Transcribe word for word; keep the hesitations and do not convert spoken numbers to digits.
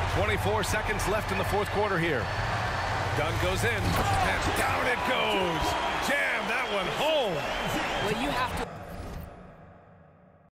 twenty-four seconds left in the fourth quarter here. Dunn goes in, and down it goes. Jam that one home.